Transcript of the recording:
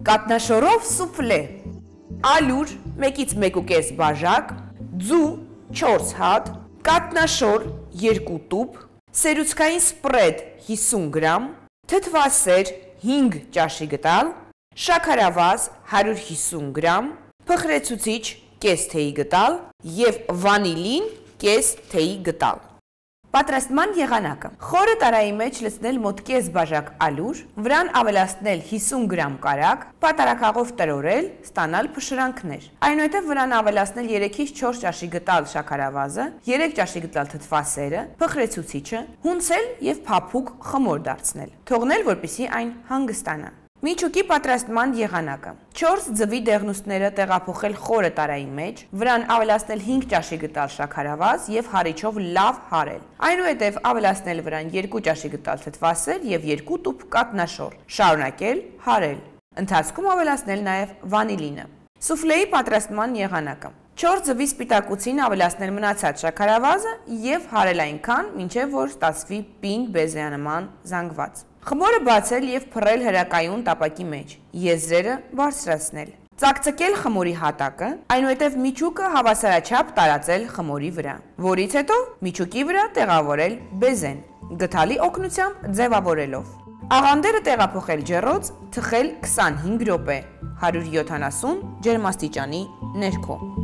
Կատնաշորով սուֆլե, ալյուր 1-1.5 բաժակ, ձու 4 հատ, կատնաշոր 2 տուփ, սերուցքային սպրեդ 50 գրամ, թթվասեր 5 ճաշի գդալ, շաքարավազ 150 գրամ, փխրեցուցիչ կես թեյի գդալ և վանիլին կես թեյի գդալ։ Պատրաստման եղանակը. խորը տարայի մեջ լցնել մոտ կես բաժակ ալյուր, վրան ավելացնել 50 գրամ կարագ, պատարագաղով տրորել, ստանալ փշրանքներ։ Այնուհետև վրան ավելացնել 3-ից 4 ճաշի գտալ շաքարավազը, 3 ճաշի գտալ թթվասերը, փխրեցուցիչը, հունցել և փափուկ խմոր դարձնել։ Թողնել, որպեսզի այն հանգստանա։ Միջուկի պատրաստման եղանակը. 4 ձվի դեղնուստները տեղափոխել խորը տարայի մեջ, վրան ավելացնել 5 ճաշի գտալ շաքարավազ և հարիչով լավ հարել։ Այնուհետև ավելացնել վրան 2 ճաշի գտալ թթվասեր և 2 տուփ կատնաշոր, շարունակել հարել։ Ընթացքում ավելացնել նաև վանիլինը։ Սուֆլեի պատրաստման եղանակը. 4 ձվի սպիտակուցին ավելացնել մնացած շաքարավազը և հարել այնքան, մինչև որ ստացվի պինդ բեզեանման զանգված։ Խմորը բացել և փռել հրակայուն տապակի մեջ, եզրերը բարձրացնել։ Ծակծկել խմորի հատակը, այնուհետև միջուկը հավասարաչափ տարածել խմորի վրա, որից հետո միջուկի վրա տեղավորել բեզեն, գդալի օգնությամբ ձևավորելով։ Աղանդերը տեղափոխել ջեռոց, թխել 25 րոպե, 170 ջերմաստիճանի ներքո։